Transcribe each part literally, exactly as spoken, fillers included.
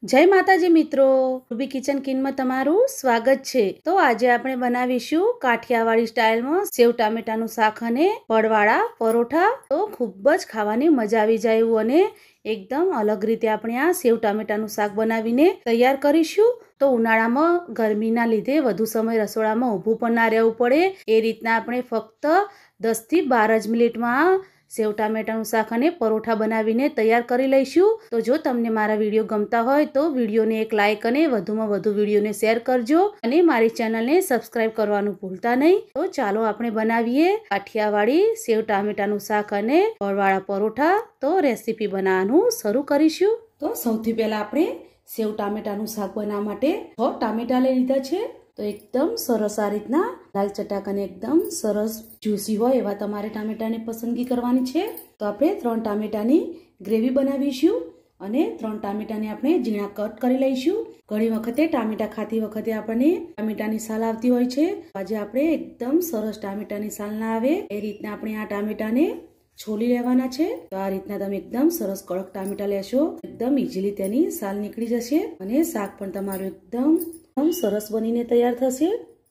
જય માતાજી મિત્રો, રૂબી કિચન કિનમાં તમારું સ્વાગત છે। તો આજે આપણે બનાવીશું કાઠિયાવાડી સ્ટાઇલમાં સેવ ટામેટાનું શાક અને પડવાળા પરોઠા। તો ખૂબ જ ખાવાની મજા આવી જાય એવું અને એકદમ અલગ રીતે આપણે આ સેવ ટામેટાનું શાક બનાવીને તૈયાર કરીશું। તો ઉનાળામાં ગરમીના લીધે વધુ સમય રસોડામાં ઊભું પણ ના રહેવું પડે એ રીતના આપણે ફક્ત દસ થી બાર જ મિનિટમાં સેવ ટામેટાનું શાક અને પરોઠા બનાવીને તૈયાર કરી લઈશું। તો જો તમને મારા વિડીયો ગમતા હોય તો વિડીયોને એક લાઇક અને વધુમાં વધુ વિડીયોને શેર કરજો અને મારી ચેનલને સબસ્ક્રાઇબ કરવાનું ભૂલતા નહીં। તો ચાલો આપણે બનાવીએ કાઠિયાવાડી સેવ ટામેટાનું શાક અને પડવાળા પરોઠા। તો રેસીપી બનાવવાનું શરૂ કરીશું। તો સૌથી પહેલા આપણે સેવ ટામેટાનું શાક બનાવવા માટે છ ટામેટા લઈ લીધા છે। તો એકદમ સરસ આ રીતના લાલ ચટાક અને એકદમ સરસ જ્યુસી હોય એવા તમારે ટામેટાની પસંદગી કરવાની છે। તો આપણે ત્રણ ટામેટાની ગ્રેવી બનાવીશું અને ત્રણ ટામેટાને આપણે ઝીણા કટ કરી લઈશું। ઘણી વખતે ટામેટા ખાતી વખતે આપણને ટામેટાની સાલ આવતી હોય છે, આજે આપણે એકદમ સરસ ટામેટાની સાલ ના આવે એ રીતના આપણે આ ટામેટાને છોલી લેવાના છે। તો આ રીતના તમે એકદમ સરસ કડક ટામેટા લેશો, એકદમ ઇઝીલી તેની સાલ નીકળી જશે અને શાક પણ તમારું એકદમ સરસ બનીને તૈયાર થશે।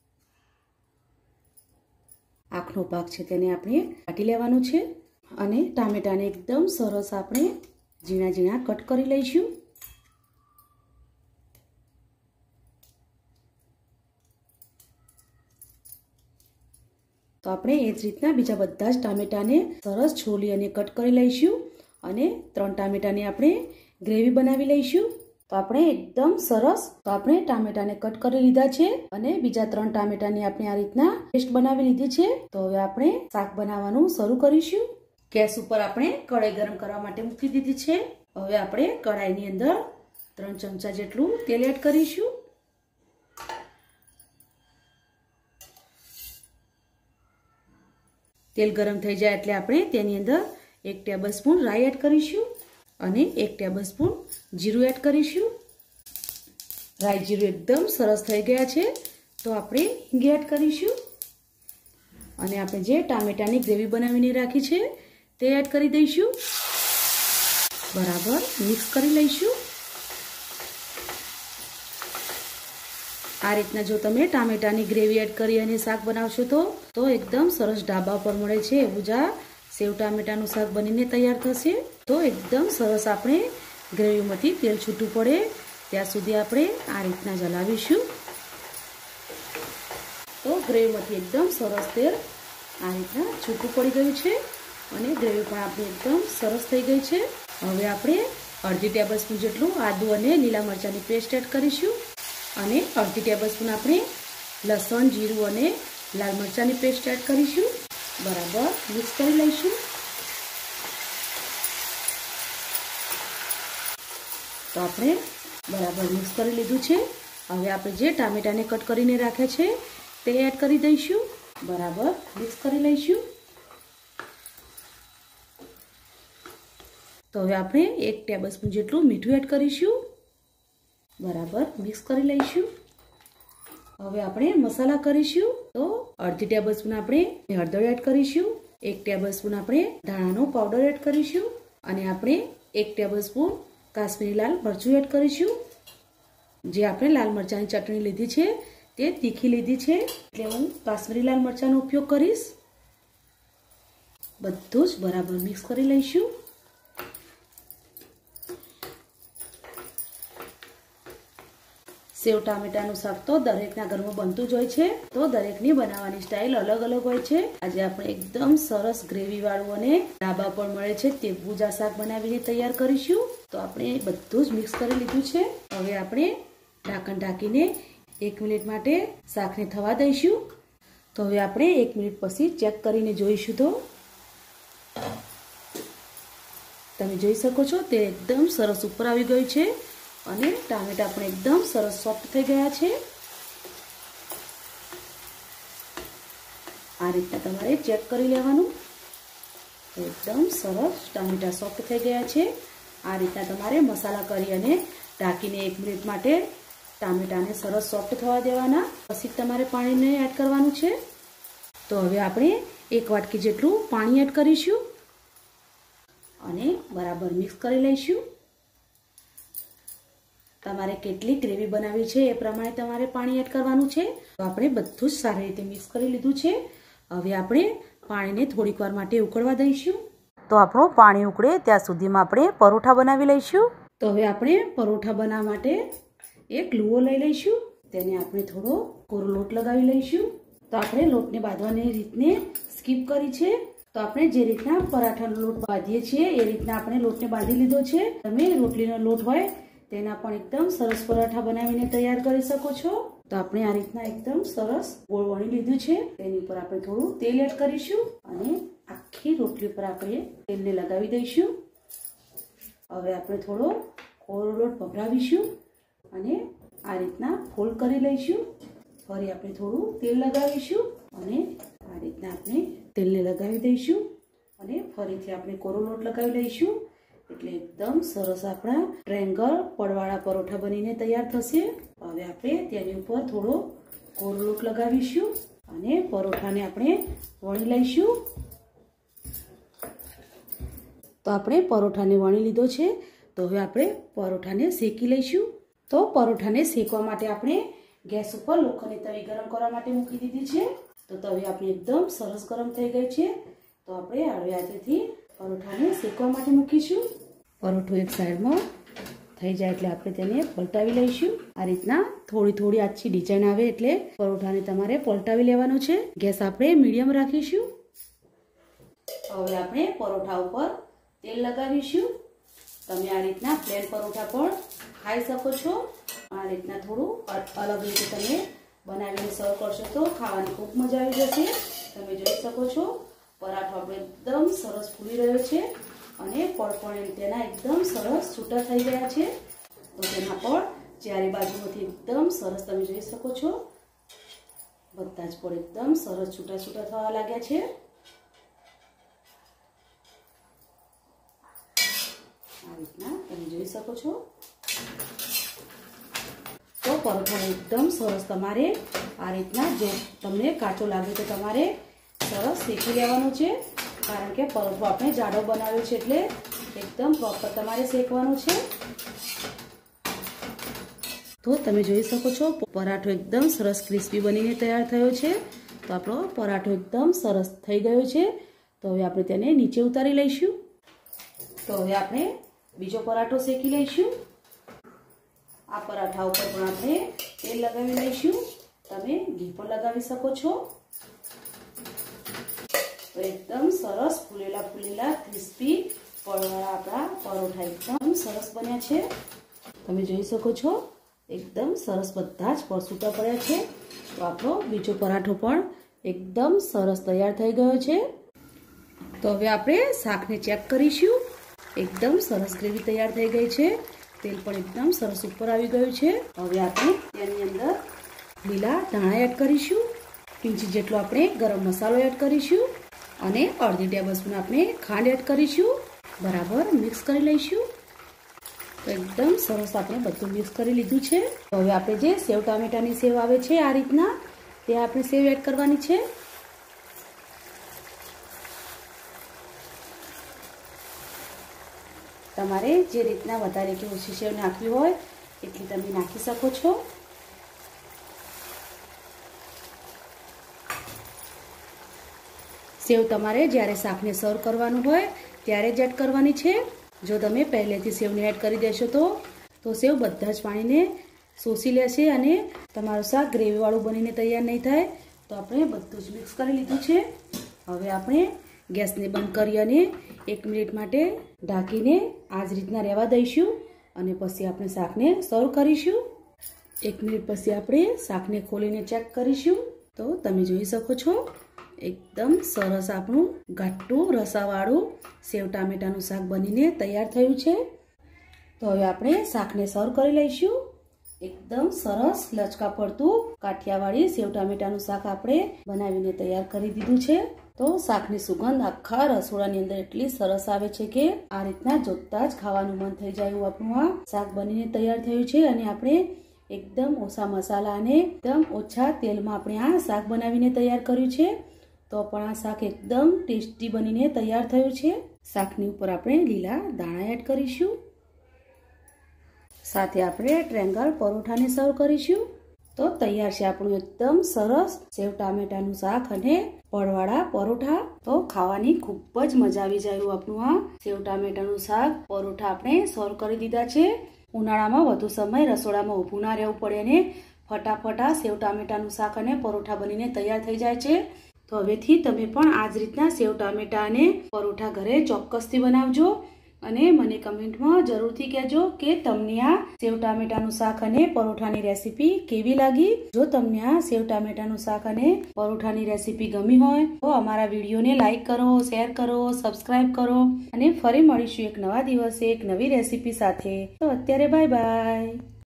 આંખનો ભાગ છે તેને આપણે કાઢી લેવાનો છે અને ટામેટાને એકદમ સરસ આપણે ઝીણા ઝીણા કટ કરી લઈશું। તો આપણે એ જ રીતના બીજા બધા જ ટામેટાને સરસ છોલી અને કટ કરી લઈશું અને ત્રણ ટામેટાની આપણે ગ્રેવી બનાવી લઈશું। તો આપણે એકદમ સરસ તો આપણે ટામેટાને કટ કરી લીધા છે અને બીજા ત્રણ ટામેટાની આપણે આ રીતના પેસ્ટ બનાવી લીધી છે। તો હવે આપણે શાક બનાવવાનું શરૂ કરીશું। ગેસ ઉપર આપણે કઢાઈ ગરમ કરવા માટે મૂકી દીધી છે। હવે આપણે કઢાઈની અંદર ત્રણ ચમચા જેટલું તેલ એડ કરીશું। તેલ ગરમ થઈ જાય એટલે આપણે તેની અંદર એક ટેબલ સ્પૂન રાઈ એડ કરીશું અને એક ટેબલ સ્પૂન જીરું એડ કરીશું। રાઈ જીરું એકદમ સરસ થઈ ગયા છે તો આપણે હિંગ એડ કરીશું અને આપણે જે ટામેટાની ગ્રેવી બનાવીને રાખી છે તે એડ કરી દઈશું। બરાબર મિક્સ કરી લઈશું। આ રીતના જો તમે ટામેટાની ગ્રેવી એડ કરી અને શાક બનાવશો તો તો એકદમ સરસ ઢાબા પર મળે છે એવું જ આ સેવ ટામેટાનું શાક બનીને તૈયાર થશે। તો એકદમ સરસ આપણે ગ્રેવીમાંથી તેલ છૂટું પડે ત્યાં સુધી આપણે આ રીતના જલાવીશું। તો ગ્રેવીમાંથી એકદમ સરસ તેલ આ રીતના છૂટું પડી ગયું છે અને ગ્રેવી પણ આપણી એકદમ સરસ થઈ ગઈ છે। હવે આપણે અડધી ટેબલ સ્પૂન જેટલું આદુ અને લીલા મરચાંની પેસ્ટ એડ કરીશું અને અડધી ટેબલ સ્પૂન આપણે લસણ જીરું અને લાલ મરચાંની પેસ્ટ એડ કરીશું। બરાબર મિક્સ કરી લઈશું। તો આપણે બરાબર મિક્સ કરી લીધું છે। હવે આપણે જે ટામેટાને કટ કરીને રાખ્યા છે તે એડ કરી દઈશું। બરાબર મિક્સ કરી લઈશું। તો હવે આપણે એક ટેબલ સ્પૂન જેટલું મીઠું એડ કરીશું। બરાબર મિક્સ કરી લઈશું। હવે આપણે મસાલા કરીશું। તો અડધી ટેબલ સ્પૂન આપણે હળદર એડ કરીશું, એક ટેબલ સ્પૂન આપણે ધાણાનો પાવડર એડ કરીશું અને આપણે એક ટેબલ સ્પૂન કાશ્મીરી લાલ મરચું એડ કરીશું। જે આપણે લાલ મરચાંની ચટણી લીધી છે તે તીખી લીધી છે એટલે હું કાશ્મીરી લાલ મરચાંનો ઉપયોગ કરીશ। બધું જ બરાબર મિક્સ કરી લઈશું। સેવ ટામેટાનું શાક તો દરેકના ઘરમાં બનતું જ હોય છે, તો દરેકની બનાવવાની સ્ટાઇલ અલગ અલગ હોય છે। આજે આપણે એકદમ સરસ ગ્રેવી વાળું અને ડાબા પર મળે છે તેવું જ આ શાક બનાવીને તૈયાર કરીશું। તો આપણે બધું જ મિક્સ કરી લીધું છે। હવે આપણે ઢાંકણ ઢાંકીને એક મિનિટ માટે શાકને થવા દઈશું। તો હવે આપણે એક મિનિટ પછી ચેક કરીને જોઈશું। તો તમે જોઈ શકો છો તે એકદમ સરસ ઉપર આવી ગયું છે અને ટામેટા પણ એકદમ સરસ સોફ્ટ થઈ ગયા છે। આ રીતના તમારે ચેક કરી લેવાનું। એકદમ સરસ ટામેટા સોફ્ટ થઈ ગયા છે। આ રીતના તમારે મસાલા કરી અને ઢાંકીને એક મિનિટ માટે ટામેટાને સરસ સોફ્ટ થવા દેવાના, પછી તમારે પાણીને એડ કરવાનું છે। તો હવે આપણે એક વાટકી જેટલું પાણી એડ કરીશું અને બરાબર મિક્સ કરી લઈશું। તમારે કેટલી ગ્રેવી બનાવવી છે એ પ્રમાણે તમારે પાણી એડ કરવાનું છે। તો આપણે બધું જ સારી રીતે મિક્સ કરી લીધું છે। હવે આપણે પાણીને થોડીક વાર માટે ઉકળવા દઈશું। તો આપણું પાણી ઉકળે ત્યાં સુધીમાં આપણે પરોઠા બનાવી લઈશું। તો હવે આપણે પરોઠા બનાવવા માટે એક લુઓ લઈ લઈશું। તેને આપણે થોડો કોરો લોટ લગાવી લઈશું। તો આપણે લોટને બાંધવાની રીતને સ્કીપ કરી છે। તો આપણે જે રીતના પરાઠાનો લોટ બાંધીએ છીએ એ રીતના આપણે લોટને બાંધી લીધો છે। તમે રોટલીનો લોટ હોય તેના પણ એકદમ સરસ પરાઠા બનાવીને તૈયાર કરી શકો છો। તો આપણે આ રીતના એકદમ સરસ ગોળ વણી લીધું છે। તેની ઉપર આપણે થોડું તેલ એડ કરીશું અને આખી રોટલી પર આપણે તેલને લગાવી દઈશું। હવે આપણે થોડો કોરો લોટ ભભરાવીશું અને આ રીતના ફોલ્ડ કરી લઈશું। ફરી આપણે થોડું તેલ લગાવીશું અને આ રીતના આપણે તેલને લગાવી દઈશું અને ફરીથી આપણે કોરો લોટ લગાવી લઈશું। એટલે એકદમ સરસ આપણા ટ્રાયેંગલ પડવાળા પરોઠા બનીને તૈયાર થશે। હવે આપણે તેની ઉપર થોડો કોરો લોટ લગાવીશું અને પરોઠાને આપણે વણી લઈશું। તો આપણે પરોઠાને વણી લીધો છે। તો હવે આપણે પરોઠાને શેકી લઈશું। તો પરોઠાને શેકવા માટે આપણે ગેસ ઉપર લોખંડની તવી ગરમ કરવા માટે મૂકી દીધી છે। તો તવી આપણી એકદમ સરસ ગરમ થઈ ગઈ છે। તો આપણે હળવે હાથેથી પરોઠાને શેકવા માટે મૂકીશું। પરોઠો એક સાઈડમાં થઈ જાય એટલે આપણે તેને પલટાવી લઈશું। આ રીતના થોડી થોડી આછી ડિઝાઇન આવે એટલે પરોઠાને તમારે પલટાવી લેવાનું છે। ગેસ આપણે મીડિયમ રાખીશું। હવે આપણે પરોઠા ઉપર તેલ લગાવીશું। તમે આ રીતના પ્લેન પરોઠા પણ ખાઈ શકો છો। આ રીતના થોડું અલગ રીતે તમે બનાવીને સર્વ કરશો તો ખાવાની ખૂબ મજા આવી જશે। તમે જોઈ શકો છો પરાઠો આપણો એકદમ સરસ ફૂલી રહ્યો છે અને પડપણ તેના એકદમ સરસ છૂટા થઈ ગયા છે। તો તેના પર ચારે બાજુમાંથી એકદમ સરસ તમે જોઈ શકો છો બધા જ પડ એકદમ સરસ છૂટા છૂટા થવા લાગ્યા છે। આ રીતના તમે જોઈ શકો છો। તો પરોઠો એકદમ સરસ તમારે આ રીતના જો તમને કાચો લાગે તો તમારે સરસ શેકી લેવાનું છે। કારણ કે પરોઠો આપણે જાડો બનાવ્યો છે એટલે એકદમ પ્રોપર તમારે શેકવાનું છે। તો તમે જોઈ શકો છો પરાઠો એકદમ સરસ ક્રિસ્પી બનીને તૈયાર થયો છે। તો આપણો પરાઠો એકદમ સરસ થઈ ગયો છે। તો હવે આપણે તેને નીચે ઉતારી લઈશું। તો હવે આપણે બીજો પરાઠો શેકી લઈશું। આ પરાઠા ઉપર પણ આપણે તેલ લગાવી લઈશું। તમે ઘી પણ લગાવી શકો છો। તો એકદમ સરસ ફૂલેલા ફૂલેલા ક્રિસ્પી પડવાળા આપણા પરોઠા એકદમ સરસ બન્યા છે। તમે જોઈ શકો છો એકદમ સરસ બધા જ પરસૂટા પડ્યા છે। તો આપણો બીજો પરાઠો પણ એકદમ સરસ તૈયાર થઈ ગયો છે। તો હવે આપણે શાકને ચેક કરીશું। એકદમ સરસ ગ્રેવી તૈયાર થઈ ગઈ છે। તેલ પણ એકદમ સરસ ઉપર આવી ગયું છે। હવે આપણે તેની અંદર લીલા ધાણા એડ કરીશું। પિંચ જેટલો આપણે ગરમ મસાલો એડ કરીશું અને અડધી ટેબલ સ્પૂન આપણે ખાંડ એડ કરીશું। બરાબર મિક્સ કરી લઈશું। તો એકદમ સરસ આપણે બધું મિક્સ કરી લીધું છે। તો હવે આપણે જે સેવ ટામેટાની સેવ આવે છે આ રીતના તે આપણે સેવ એડ કરવાની છે। તમારે જે રીતના વધારે કે ઓછી સેવ નાખવી હોય એટલી તમે નાખી શકો છો। સેવ તમારે જ્યારે શાકને સર્વ કરવાનું હોય ત્યારે જ એડ કરવાની છે। જો તમે પહેલેથી સેવને એડ કરી દેશો તો તો સેવ બધા જ પાણીને શોષી લેશે અને તમારું શાક ગ્રેવીવાળું બનીને તૈયાર નહીં થાય। તો આપણે બધું જ મિક્સ કરી લીધું છે। હવે આપણે ગેસને બંધ કરી અને એક મિનિટ માટે ઢાંકીને આ જ રીતના રહેવા દઈશું અને પછી આપણે શાકને સર્વ કરીશું। એક મિનિટ પછી આપણે શાકને ખોલીને ચેક કરીશું। તો તમે જોઈ શકો છો એકદમ સરસ આપણું ઘાટું રસાવાળું સેવ ટામેટાનું શાક બનીને તૈયાર થયું છે। તો હવે આપણે શાકને સર્વ કરી લઈશું। એકદમ સરસ લચકા પડતું કાઠિયાવાડી સેવ ટામેટાનું શાક આપણે બનાવીને તૈયાર કરી દીધું છે। તો શાકની સુગંધ આખા રસોડાની અંદર એટલી સરસ આવે છે કે આ રીતના જોતા જ ખાવાનું મન થઈ જાય એવું આપણું આ શાક બનીને તૈયાર થયું છે। અને આપણે એકદમ ઓછા મસાલા અને એકદમ ઓછા તેલમાં આપણે આ શાક બનાવીને તૈયાર કર્યું છે। તો પણ આ શાક એકદમ ટેસ્ટી બનીને તૈયાર થયું છે। શાકની ઉપર આપણે લીલા દાણા એડ કરીશું। સાથે આપણે ટ્રેંગલ પરોઠાને સર્વ કરીશું. તો તૈયાર છે આપણું એકદમ સરસ સેવ ટામેટાનું શાક અને પડવાળા પરોઠા. તો ખાવાની ખૂબ જ મજા આવી જાય એવું આપણું આ સેવ ટામેટાનું શાક પરોઠા આપણે સર્વ કરી દીધા છે. ઉનાળામાં વધુ સમય રસોડામાં ઊભું ના રહેવું પડે ને ફટાફટ આ સેવ ટામેટાનું શાક અને પરોઠા બનીને તૈયાર થઈ જાય છે. તો હવેથી તમે પણ આ જ રીતના સેવ ટામેટા અને પરોઠા ઘરે ચોક્કસથી બનાવજો અને મને કમેન્ટમાં જરૂરથી કહેજો કે તમને આ સેવ ટામેટાનું શાક અને પરોઠાની રેસીપી કેવી લાગી. જો તમને આ સેવ ટામેટાનું શાક અને પરોઠાની રેસીપી ગમી હોય તો અમારા વિડીયોને લાઈક કરો, શેર કરો, સબસ્ક્રાઇબ કરો અને ફરી મળીશું એક નવા દિવસે એક નવી રેસીપી સાથે. તો અત્યારે બાય બાય.